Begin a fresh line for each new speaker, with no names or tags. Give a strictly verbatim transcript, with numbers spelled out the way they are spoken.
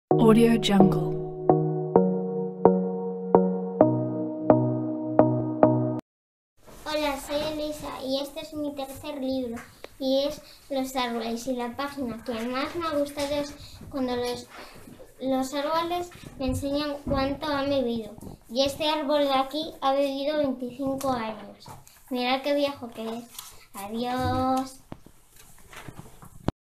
Audio Jungle.
Hola, soy Elisa y este es mi tercer libro y es Los árboles, y la página que más me ha gustado es cuando los, los árboles me enseñan cuánto han vivido. Y este árbol de aquí ha vivido veinticinco años. Mirad qué viejo que es. Adiós.